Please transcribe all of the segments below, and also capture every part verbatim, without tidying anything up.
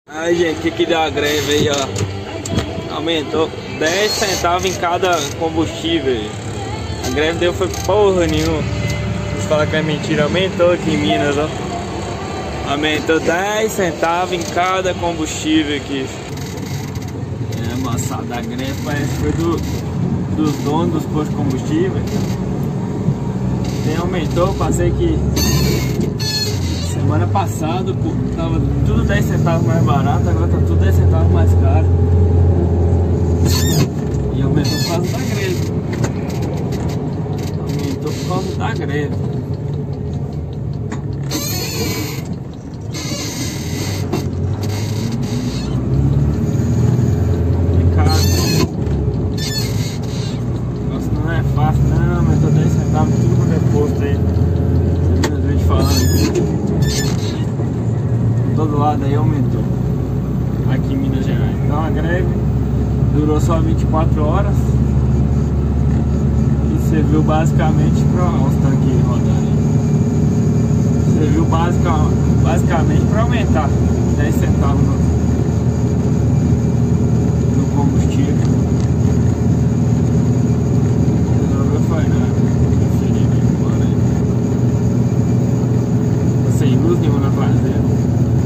Ai, gente, que que deu a greve aí, ó. Aumentou dez centavos em cada combustível. A greve deu foi porra nenhuma. Vocês falam que é mentira, aumentou aqui em Minas, ó. Aumentou dez centavos em cada combustível aqui. É, moçada, da greve parece que foi do, dos donos dos postos de combustível. Nem aumentou, passei que semana passada tava tudo dez centavos mais barato, agora tá tudo dez centavos mais caro. E aumentou por causa da greve. Aumentou por causa da greve. Complicado. O negócio não é fácil, não. Aumentou dez centavos tudo quanto é posto aí. Você viu os vídeos falando. Todo lado aí aumentou aqui em Minas Gerais. Então a greve durou só vinte e quatro horas e serviu basicamente para os tanques rodando. Serviu basic, basicamente para aumentar dez centavos no, no combustível. Resolveu foi nada. Sem luz nenhuma na fazenda.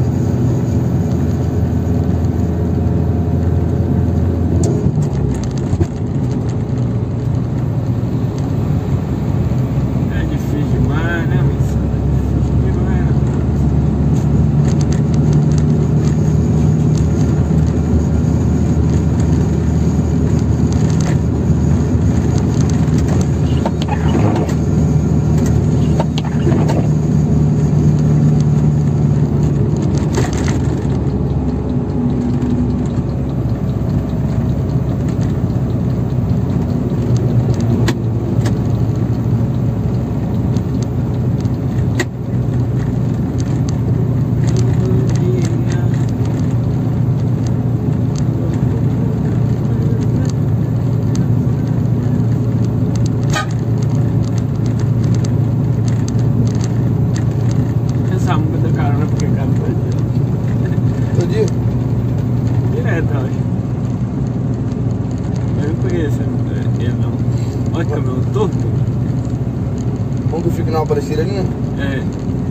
Um que fica na Aparecida ali, né? É.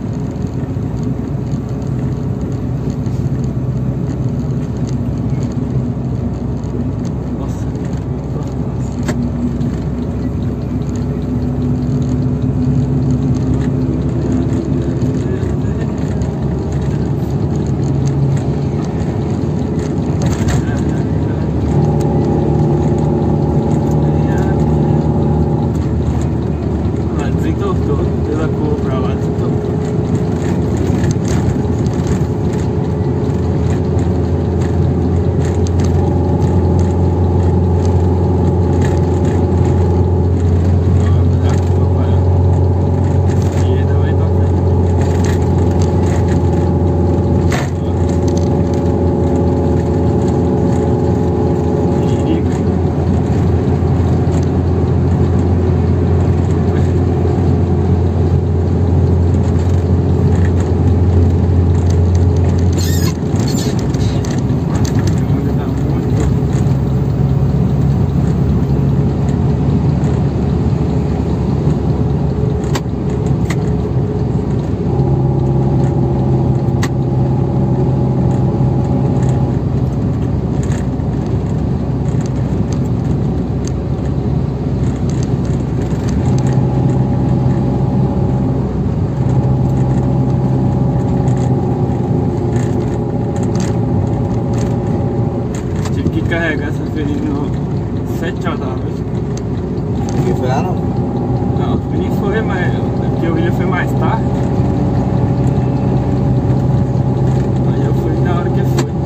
Nossa. Pela cor pra lá, carregar essa ferida no sete horas da noite. Ninguém foi lá não? Não, o William foi, mas porque o William foi mais tarde. Aí eu fui na hora que ele foi.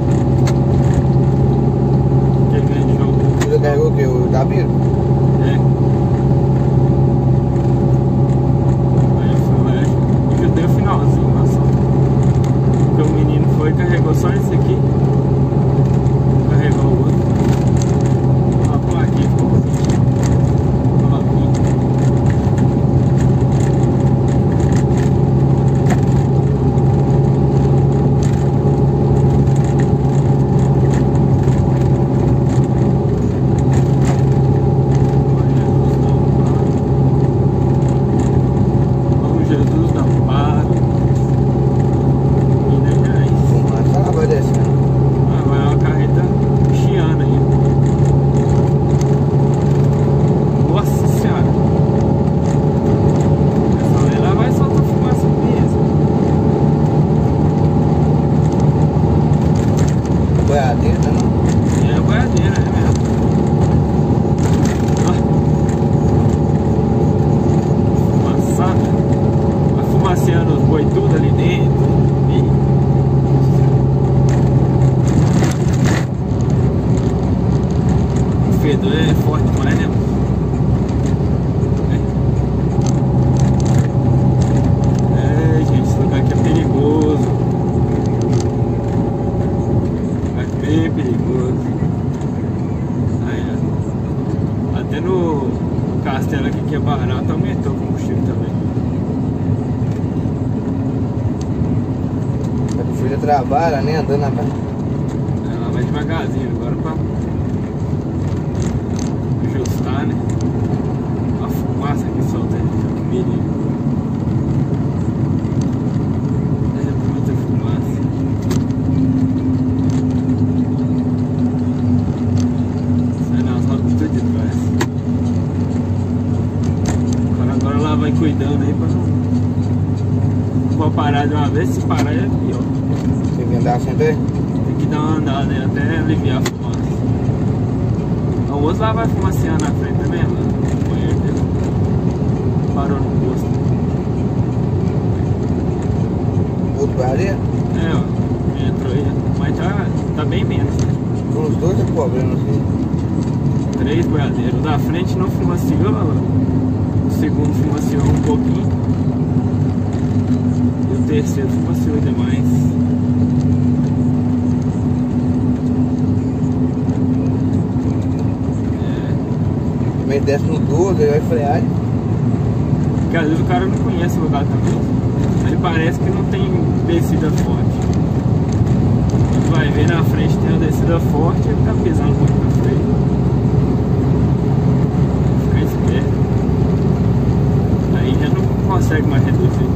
Que ele veio de novo. Você carregou o que? O Dabiro? É. Aí eu fui lá e eu dei o finalzinho lá só. Porque o menino foi e carregou só esse aqui. Carregou o outro. Uma plaquinha ficou bonitinha. Uma plaquinha. boiadeira, né? Não? É a boiadeira, é mesmo. Fumaçada. Vai fumaceando os boi tudo ali dentro. E... o fedor é forte demais, né? É, gente, esse lugar aqui é perigoso. Bem perigoso. Aí, ó. Até no castelo aqui que é barato aumentou o combustível também. A filha trabalha, né? Andando na casa. Ela vai devagarzinho agora pra ajustar, né? A fumaça que solta é perigo. É muita fumaça. Tudo de trás. Agora lá vai cuidando aí pra não, não pode parar de uma vez. Se parar é pior. Tem que andar sempre aí? Tem que dar uma andada aí até aliviar a fumaça. O outro lá vai fumaceando na frente também, lá no banheiro dele. Parou no posto. Outro boiadeiro? É, ó, entrou aí. Mas tá, tá bem menos, né? Os dois é problema, assim. Três boiadeiros. O da frente não fumaciou, o segundo fumaciou um pouquinho e o terceiro fumaciou demais. É. Também desce no doze, aí vai frear. Porque às vezes o cara não conhece o lugar também. Aí parece que não tem descida forte. Quando vai ver na frente tem uma descida forte, ele tá pisando muito na frente. Aí já não consegue mais reduzir.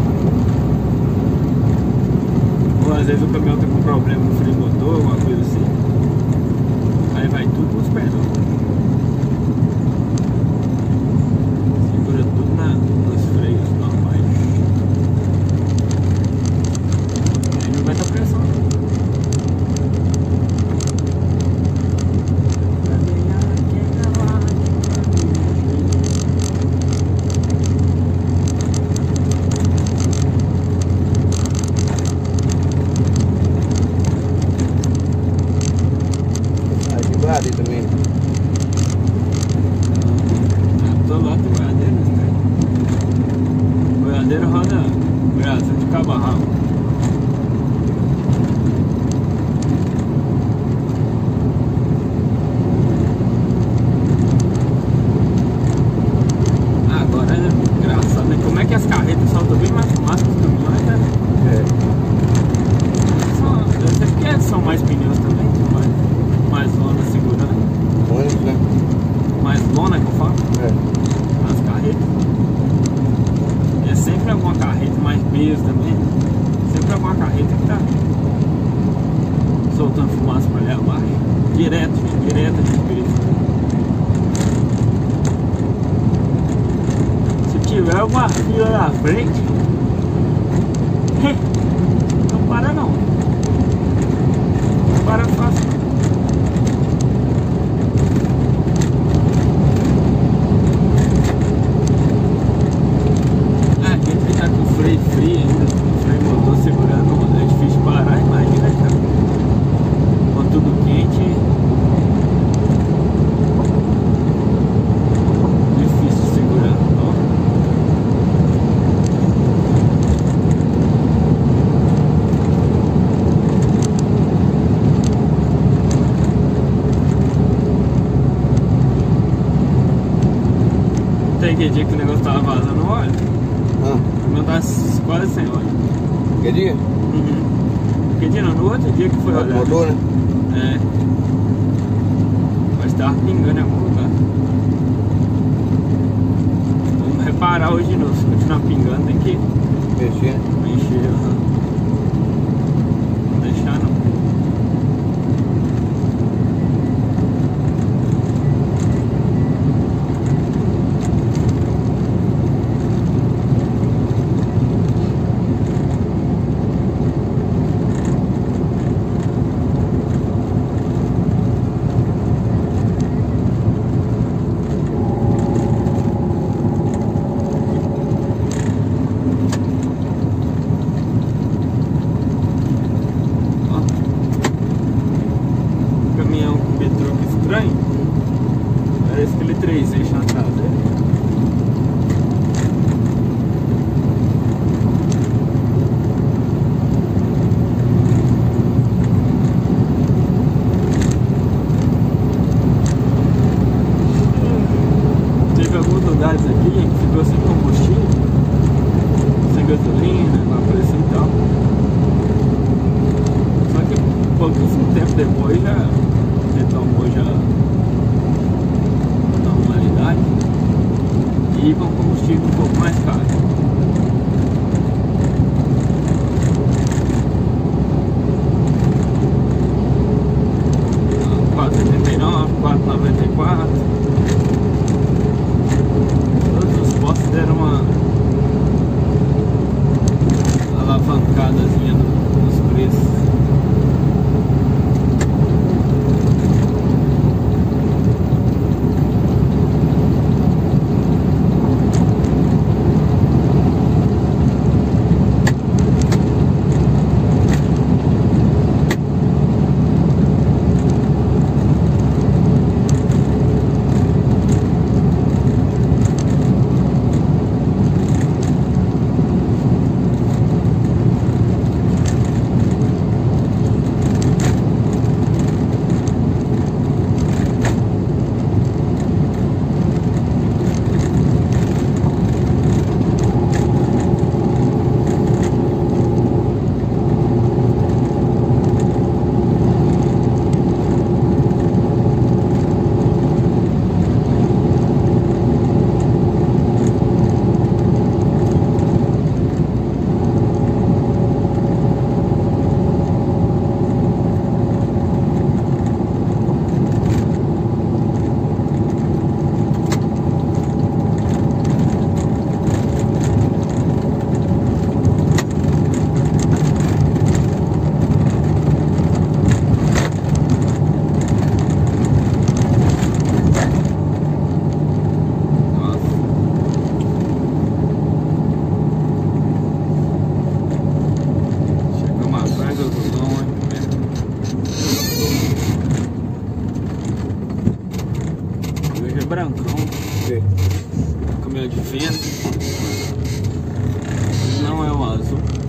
Ou às vezes o caminhão tá com problema no freio motor, alguma coisa assim. Aí vai tudo nos perdão. Segura tudo na, nos freios normais. Aí não vai dar pressão. Ali também. Tô lá do boiadeiro, né? Boiadeiro roda brasa de cabo a rabo. Agora é engraçado, né? Como é que as carretas soltam bem mais fumaça que os caminhões, né? É. São, até porque são mais pneus também, mais, mais lona segurando. Ônibus, né? Mais lona que eu falo? É. As carretas. E é sempre alguma carreta, mais peso também. Sempre alguma carreta que tá soltando fumaça pra ali abaixo. Direto, gente, direto de peso. Se tiver uma fila na frente, não para não. Não para fácil. Freio frio ainda, freio motor segurando, é difícil parar, imagina, cara. Com tudo quente, difícil de segurar. Ó. Tem que dia que o negócio tava vazando óleo. Ah. Não tá quase sem óleo. Que dia? Uhum. Que dia não? No outro dia que foi olhar. Motor, né? É. Mas tava pingando em algum lugar. Vamos reparar hoje de novo. Se continuar pingando, tem que Mexer, né? mexer. Uhum. Não deixar não. estranho? Parece aquele três eixos na traseira. Lugares aqui que ficou sem combustível, sem gasolina, não apareceu e tal. Só que pouquíssimo tempo depois já retomou já a normalidade e com combustível um pouco mais caro. quatro reais e oitenta e nove, quatro reais e noventa e quatro. Deram uma alavancadazinha nos preços. Brancão, Sim. caminhão de fenda, não é o azul.